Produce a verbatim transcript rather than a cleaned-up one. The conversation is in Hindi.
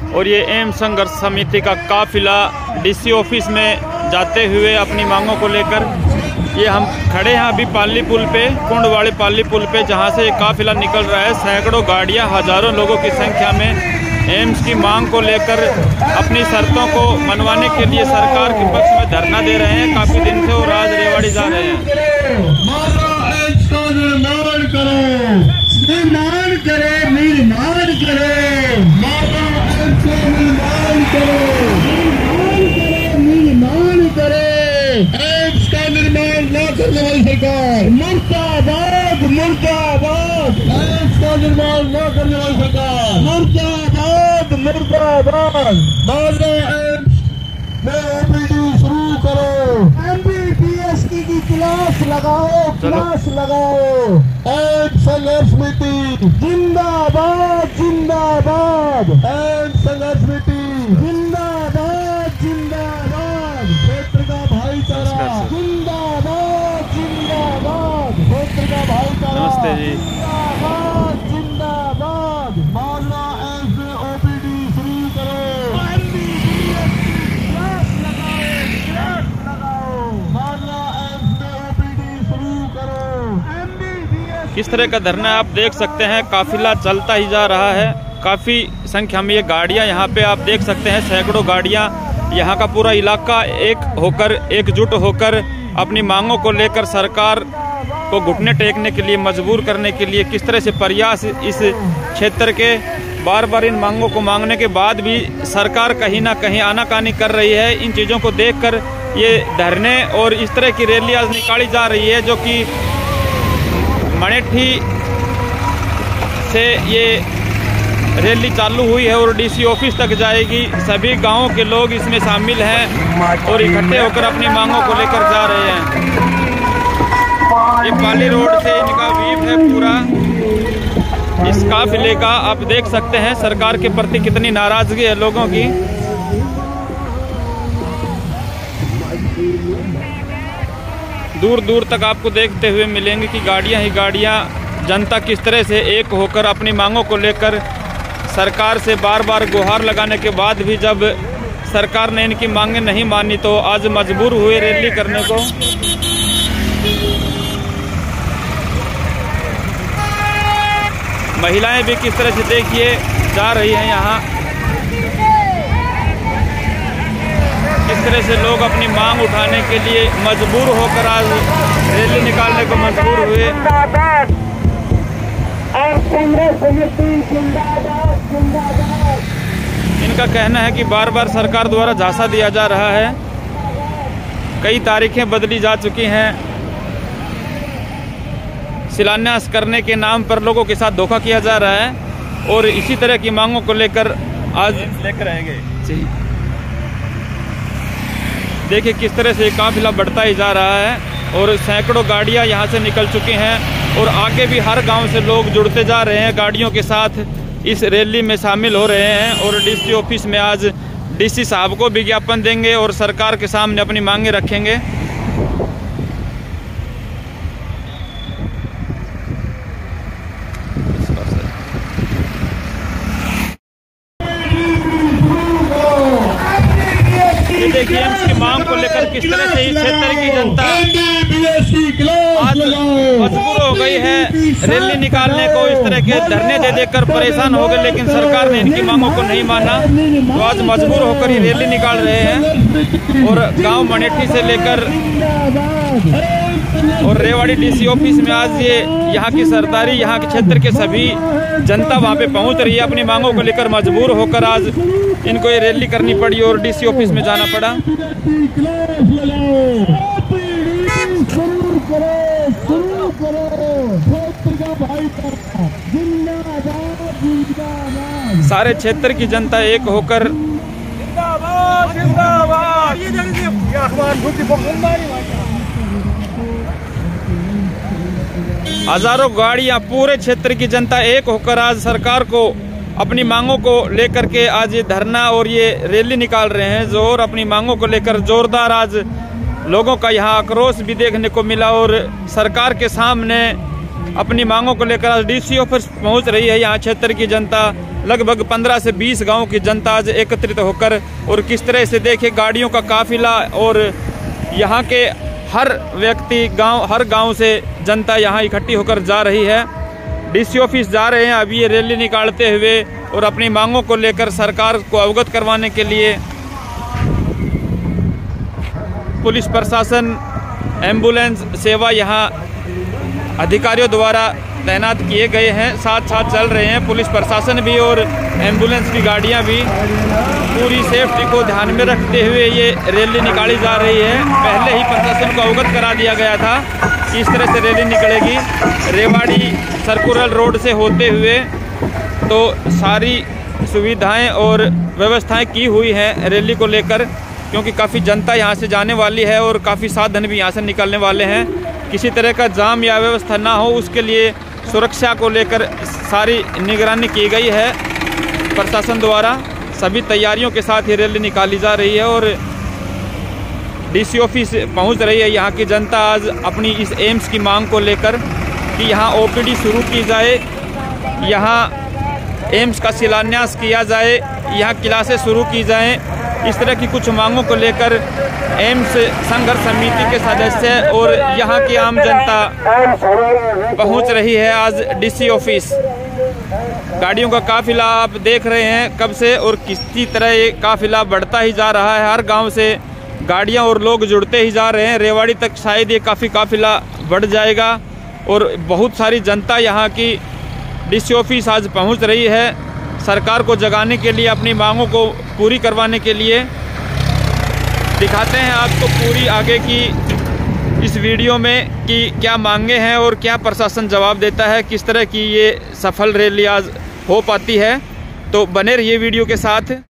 और ये एम संघर्ष समिति का काफिला डीसी ऑफिस में जाते हुए अपनी मांगों को लेकर, ये हम खड़े हैं अभी पाली पुल पे, कुंडवाड़ी पाली पुल पे, जहां से ये काफिला निकल रहा है। सैकड़ों गाड़ियां, हजारों लोगों की संख्या में एम्स की मांग को लेकर अपनी शर्तों को मनवाने के लिए सरकार के पक्ष में धरना दे रहे हैं। काफी दिन से वो राज रेवाड़ी जा रहे हैं। निर्माण करो, निर्माण करो, निर्माण करो, निर्माण करो, निर्माण करो। एम्स का निर्माण न करने वाली सरकार मुर्दाबाद, मुर्दाबाद। एम्स का निर्माण न करने वाली सरकार मुर्दाबाद, मुर्दाबाद। मालवा एम्स में ओपीडी शुरू करो, एमबीबीएस की, की क्लास लगाओ, क्लास लगाओ। एम्स संघर्ष समिति जिंदाबाद, जिंदाबाद। एम्स संघर्ष समिति जिंदाबाद, जिंदाबाद। क्षेत्र का भाईचारा जिंदाबाद, जिंदाबाद। क्षेत्र का भाईचारा नमस्ते जी। जिंदाबाद, जिंदाबाद। मालवा एम्स में ओपीडी शुरू करो, एमबीबीएस की क्लास लगाओ, क्लास लगाओ। मालवा एम्स में ओपीडी शुरू करो, एमबीबीएस। किस तरह का धरना आप देख सकते हैं, काफिला चलता ही जा रहा है। काफ़ी संख्या में ये गाड़ियां यहाँ पे आप देख सकते हैं, सैकड़ों गाड़ियां। यहाँ का पूरा इलाका एक होकर, एकजुट होकर अपनी मांगों को लेकर सरकार को घुटने टेकने के लिए, मजबूर करने के लिए किस तरह से प्रयास इस क्षेत्र के बार बार इन मांगों को मांगने के बाद भी सरकार कहीं ना कहीं आनाकानी कर रही है। इन चीज़ों को देखकर ये धरने और इस तरह की रैलियाँ निकाली जा रही है, जो कि मणेठी से ये रैली चालू हुई है और डीसी ऑफिस तक जाएगी। सभी गांवों के लोग इसमें शामिल हैं और इकट्ठे होकर अपनी मांगों को लेकर जा रहे हैं। ये पाली रोड से इनका वीप है पूरा। इस काफिले का आप देख सकते हैं सरकार के प्रति कितनी नाराजगी है लोगों की। दूर दूर तक आपको देखते हुए मिलेंगे कि गाड़ियां ही गाड़ियां, जनता किस तरह से एक होकर अपनी मांगों को लेकर सरकार से बार बार गुहार लगाने के बाद भी जब सरकार ने इनकी मांगें नहीं मानी तो आज मजबूर हुए रैली करने को। महिलाएं भी किस तरह से देखिए जा रही हैं यहाँ, किस तरह से लोग अपनी मांग उठाने के लिए मजबूर होकर आज रैली निकालने को मजबूर हुए। इनका कहना है कि बार बार सरकार द्वारा झांसा दिया जा रहा है, कई तारीखें बदली जा चुकी हैं, शिलान्यास करने के नाम पर लोगों के साथ धोखा किया जा रहा है और इसी तरह की मांगों को लेकर आज लेकर रहेंगे। देखिए किस तरह से काफिला बढ़ता ही जा रहा है और सैकड़ों गाड़ियां यहां से निकल चुकी हैं और आगे भी हर गांव से लोग जुड़ते जा रहे हैं, गाड़ियों के साथ इस रैली में शामिल हो रहे हैं और डीसी ऑफिस में आज डीसी साहब को विज्ञापन देंगे और सरकार के सामने अपनी मांगे रखेंगे। देखिए इसकी मांग को लेकर किस तरह से इस क्षेत्र की जनता आज मजबूर हो गई है रैली निकालने को, इस तरह के धरने दे देकर परेशान हो गए, लेकिन सरकार ने इनकी मांगों को नहीं माना तो आज मजबूर होकर ये रैली निकाल रहे हैं। और गांव मणेठी से लेकर और रेवाड़ी डीसी ऑफिस में आज ये यहाँ की सरदारी, यहाँ के क्षेत्र के सभी जनता वहाँ पे पहुँच रही है, अपनी मांगों को लेकर मजबूर होकर आज इनको ये रैली करनी पड़ी और डीसी ऑफिस में जाना पड़ा। सारे क्षेत्र की जनता एक होकर हजारों गाड़ियां, पूरे क्षेत्र की जनता एक होकर आज सरकार को अपनी मांगों को लेकर के आज ये धरना और ये रैली निकाल रहे हैं जो, और अपनी मांगों को लेकर जोरदार आज लोगों का यहाँ आक्रोश भी देखने को मिला और सरकार के सामने अपनी मांगों को लेकर आज डीसी ऑफिस पहुँच रही है। यहाँ क्षेत्र की जनता लगभग पंद्रह से बीस गांव की जनता आज एकत्रित होकर, और किस तरह से देखिए गाड़ियों का काफिला, और यहाँ के हर व्यक्ति गांव हर गांव से जनता यहाँ इकट्ठी होकर जा रही है। डीसी ऑफिस जा रहे हैं अभी ये रैली निकालते हुए, और अपनी मांगों को लेकर सरकार को अवगत करवाने के लिए पुलिस प्रशासन, एम्बुलेंस सेवा यहाँ अधिकारियों द्वारा तैनात किए गए हैं। साथ साथ चल रहे हैं पुलिस प्रशासन भी और एम्बुलेंस की गाड़ियां भी। पूरी सेफ्टी को ध्यान में रखते हुए ये रैली निकाली जा रही है। पहले ही प्रशासन को अवगत करा दिया गया था कि इस तरह से रैली निकलेगी। रेवाड़ी सर्कुलर रोड से होते हुए तो सारी सुविधाएं और व्यवस्थाएं की हुई हैं रैली को लेकर, क्योंकि काफ़ी जनता यहाँ से जाने वाली है और काफ़ी साधन भी यहाँ से निकलने वाले हैं। किसी तरह का जाम या व्यवस्था ना हो, उसके लिए सुरक्षा को लेकर सारी निगरानी की गई है प्रशासन द्वारा। सभी तैयारियों के साथ ये रैली निकाली जा रही है और डीसी ऑफिस पहुंच रही है यहाँ की जनता आज अपनी इस एम्स की मांग को लेकर कि यहाँ ओपीडी शुरू की जाए, यहाँ एम्स का शिलान्यास किया जाए, यहाँ क्लासेस शुरू की जाएं। इस तरह की कुछ मांगों को लेकर एम्स संघर्ष समिति के सदस्य और यहाँ की आम जनता पहुँच रही है आज डीसी ऑफिस। गाड़ियों का काफिला आप देख रहे हैं कब से, और किसी तरह ये काफिला बढ़ता ही जा रहा है। हर गांव से गाड़ियां और लोग जुड़ते ही जा रहे हैं। रेवाड़ी तक शायद ये काफ़ी काफिला बढ़ जाएगा और बहुत सारी जनता यहाँ की डीसी ऑफिस आज पहुँच रही है सरकार को जगाने के लिए, अपनी मांगों को पूरी करवाने के लिए। दिखाते हैं आपको पूरी आगे की इस वीडियो में कि क्या मांगे हैं और क्या प्रशासन जवाब देता है, किस तरह की ये सफल रैली आज हो पाती है। तो बने रहिए वीडियो के साथ।